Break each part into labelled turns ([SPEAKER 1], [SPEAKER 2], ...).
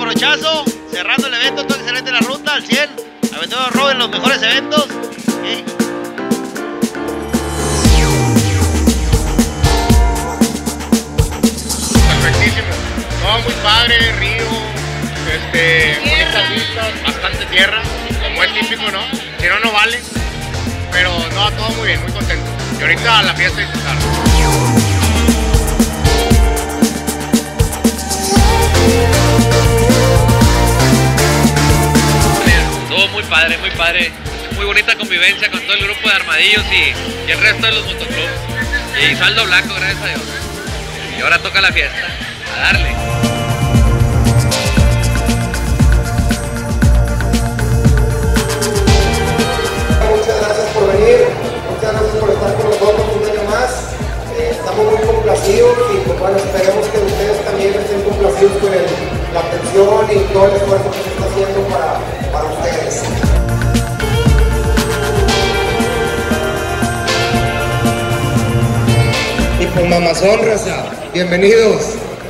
[SPEAKER 1] brochazo, cerrando el evento, todo excelente la ruta, al 100. Aventura Robo en los mejores eventos.
[SPEAKER 2] Perfectísimo. No, muy padre, río, bonitas vistas, bastante tierra, como es típico, ¿no? Si no, no vale. Pero no, todo muy bien, muy contento. Y ahorita la fiesta disfrutar.
[SPEAKER 3] Todo muy padre, muy padre. Muy bonita convivencia con todo el grupo de armadillos y el resto de los motoclubs. Y saldo blanco, gracias a Dios. Y ahora toca la fiesta. A darle.
[SPEAKER 4] Muchas gracias por venir, muchas gracias por estar con nosotros un año más. Estamos muy complacidos y pues bueno, esperemos que ustedes también estén complacidos con la atención y todo el esfuerzo que se está haciendo para ustedes. Y con Mamazón, raza, bienvenidos.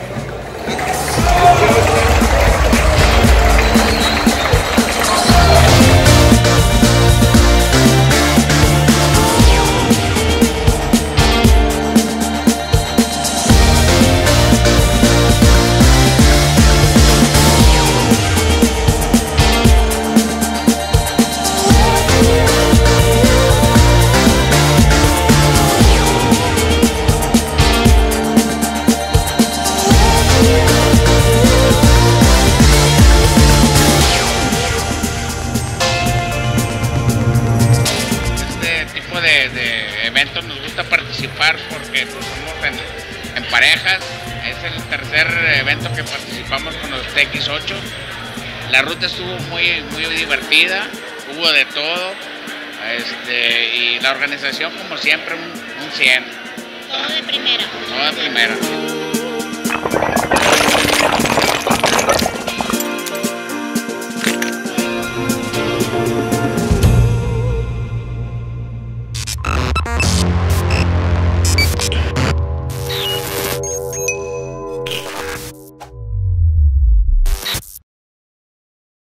[SPEAKER 2] De eventos nos gusta participar porque pues, somos en parejas. Es el tercer evento que participamos con los TX8. La ruta estuvo muy divertida, hubo de todo, y la organización como siempre un 100.
[SPEAKER 5] Todo de primera.
[SPEAKER 2] Todo de primera.